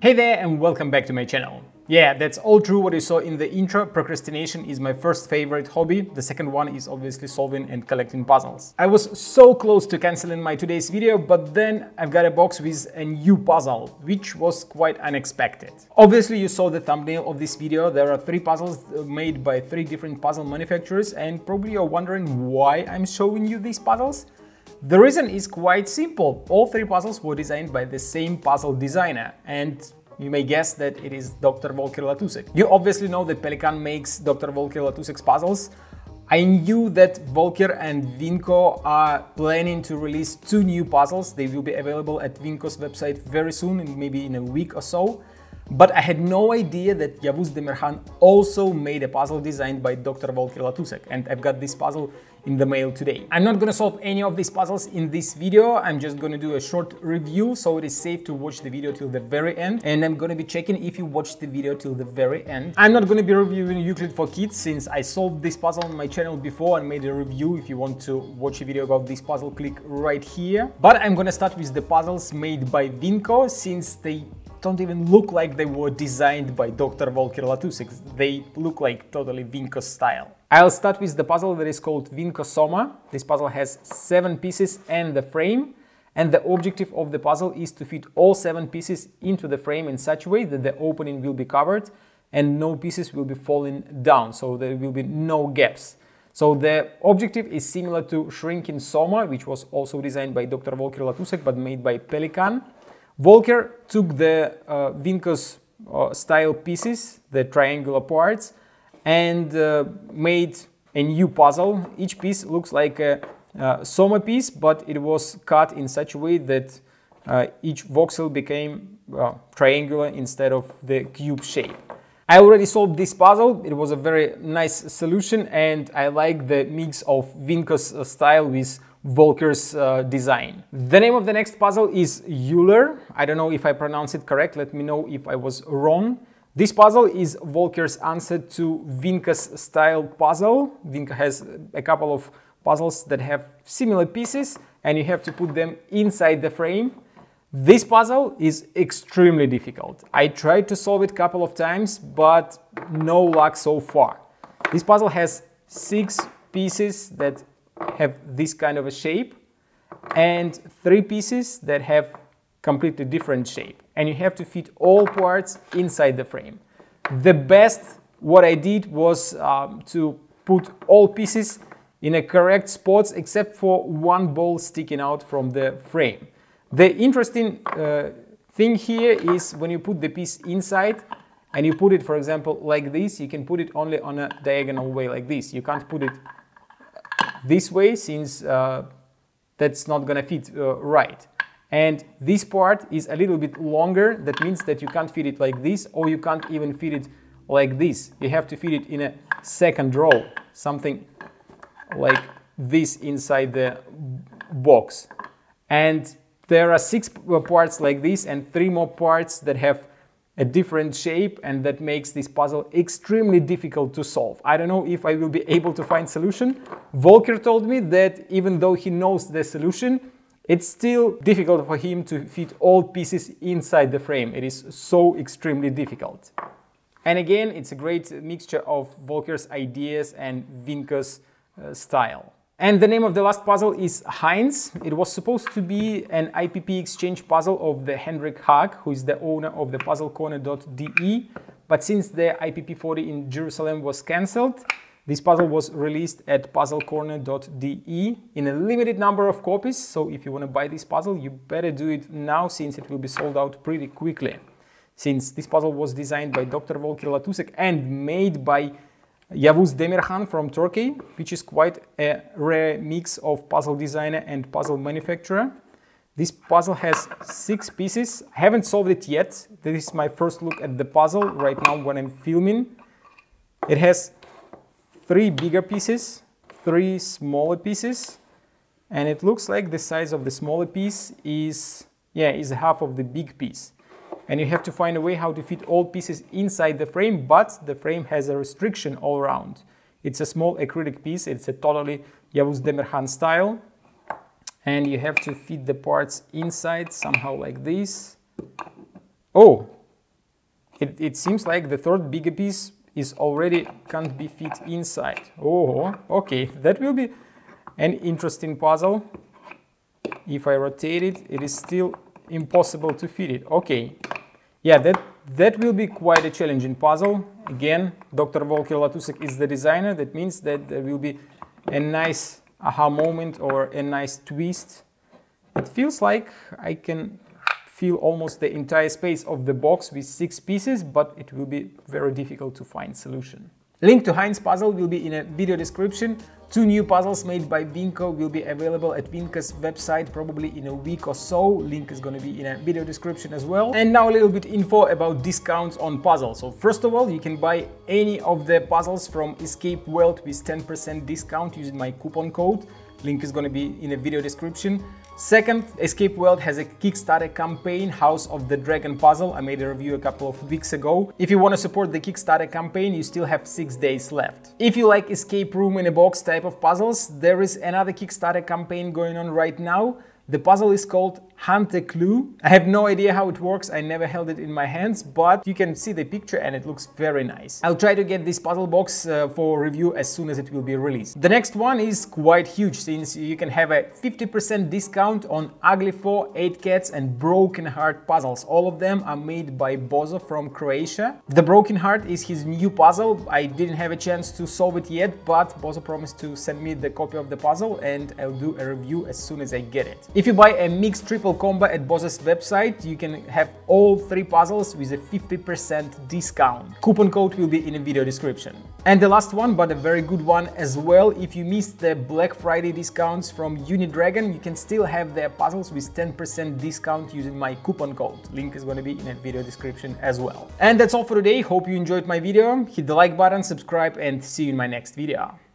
Hey there and welcome back to my channel. Yeah, that's all true what you saw in the intro. Procrastination is my first favorite hobby. The second one is obviously solving and collecting puzzles. I was so close to canceling my today's video, but then I've got a box with a new puzzle, which was quite unexpected. Obviously you saw the thumbnail of this video. There are 3 puzzles made by 3 different puzzle manufacturers, and probably you're wondering why I'm showing you these puzzles. The reason is quite simple. All 3 puzzles were designed by the same puzzle designer, and you may guess that it is Dr. Volker Latušek. You obviously know that Pelikan makes Dr. Volker Latušek's puzzles. I knew that Volker and Winco are planning to release 2 new puzzles. They will be available at Winco's website very soon, maybe in a week or so. But I had no idea that Yavuz Demirhan also made a puzzle designed by Dr. Volker Latušek, and I've got this puzzle in the mail today. I'm not gonna solve any of these puzzles in this video. I'm just gonna do a short review, so it is safe to watch the video till the very end, and I'm gonna be checking if you watched the video till the very end. I'm not gonna be reviewing Euclid for Kids, since I solved this puzzle on my channel before and made a review. If you want to watch a video about this puzzle, click right here. But I'm gonna start with the puzzles made by Winco, since they don't even look like they were designed by Dr. Volker Latušek. They look like totally Winco style. I'll start with the puzzle that is called Winco Soma. This puzzle has 7 pieces and the frame, and the objective of the puzzle is to fit all 7 pieces into the frame in such a way that the opening will be covered and no pieces will be falling down, so there will be no gaps. So the objective is similar to Shrinking Soma, which was also designed by Dr. Volker Latušek but made by Pelikan. Volker took the Winco's style pieces, the triangular parts, and made a new puzzle. Each piece looks like a Soma piece, but it was cut in such a way that each voxel became triangular instead of the cube shape. I already solved this puzzle. It was a very nice solution, and I like the mix of Winco's style with Volker's design. The name of the next puzzle is Euler. I don't know if I pronounce it correct. Let me know if I was wrong. This puzzle is Volker's answer to Winco's style puzzle. Winco has a couple of puzzles that have similar pieces, and you have to put them inside the frame. This puzzle is extremely difficult. I tried to solve it a couple of times, but no luck so far. This puzzle has 6 pieces that have this kind of a shape and 3 pieces that have completely different shape, and you have to fit all parts inside the frame. The best what I did was to put all pieces in a correct spots except for 1 ball sticking out from the frame. The interesting thing here is when you put the piece inside and you put it, for example, like this, you can put it only on a diagonal way like this. You can't put it this way, since that's not gonna fit right. And this part is a little bit longer. That means that you can't fit it like this, or you can't even fit it like this. You have to fit it in a second row, something like this inside the box. And there are 6 parts like this and 3 more parts that have a different shape, and that makes this puzzle extremely difficult to solve. I don't know if I will be able to find solution. Volker told me that even though he knows the solution, it's still difficult for him to fit all pieces inside the frame. It is so extremely difficult. And again, it's a great mixture of Volker's ideas and Winco's style. And the name of the last puzzle is Heinz. It was supposed to be an IPP exchange puzzle of the Hendrik Haag, who is the owner of the puzzlecorner.de. But since the IPP40 in Jerusalem was cancelled, this puzzle was released at puzzlecorner.de in a limited number of copies. So if you want to buy this puzzle, you better do it now, since it will be sold out pretty quickly. Since this puzzle was designed by Dr. Volker Latušek and made by Yavuz Demirhan from Turkey, which is quite a rare mix of puzzle designer and puzzle manufacturer. This puzzle has 6 pieces. I haven't solved it yet. This is my first look at the puzzle right now when I'm filming. It has 3 bigger pieces, 3 smaller pieces, and it looks like the size of the smaller piece is half of the big piece. And you have to find a way how to fit all pieces inside the frame, but the frame has a restriction all around. It's a small acrylic piece. It's a totally Yavuz Demirhan style. And you have to fit the parts inside somehow like this. Oh, It seems like the third bigger piece is already can't be fit inside. Oh, okay, that will be an interesting puzzle. If I rotate it, it is still impossible to fit it. Okay, yeah, that will be quite a challenging puzzle. Again, Dr. Volker Latusek is the designer. That means that there will be a nice aha moment or a nice twist. It feels like I can feel almost the entire space of the box with 6 pieces, but it will be very difficult to find solution. Link to Heinz puzzle will be in a video description. 2 new puzzles made by Winco will be available at Winco's website probably in a week or so. Link is going to be in a video description as well. And now a little bit info about discounts on puzzles. So first of all, you can buy any of the puzzles from Escape World with 10% discount using my coupon code. Link is going to be in a video description. Second, Escape World has a Kickstarter campaign, House of the Dragon puzzle. I made a review a couple of weeks ago. If you want to support the Kickstarter campaign, you still have 6 days left. If you like escape room in a box type of puzzles, there is another Kickstarter campaign going on right now. The puzzle is called Hunt a Clue. I have no idea how it works, I never held it in my hands, but you can see the picture and it looks very nice. I'll try to get this puzzle box for review as soon as it will be released. The next one is quite huge, since you can have a 50% discount on Ugly 4, 8 Cats and Broken Heart puzzles. All of them are made by Bozo from Croatia. The Broken Heart is his new puzzle. I didn't have a chance to solve it yet, but Bozo promised to send me the copy of the puzzle and I'll do a review as soon as I get it. If you buy a mixed triple combo at Bozo's website, you can have all 3 puzzles with a 50% discount. Coupon code will be in a video description. And the last one, but a very good one as well, if you missed the Black Friday discounts from Unidragon, you can still have their puzzles with 10% discount using my coupon code. Link is going to be in a video description as well. And that's all for today. Hope you enjoyed my video. Hit the like button, subscribe, and see you in my next video.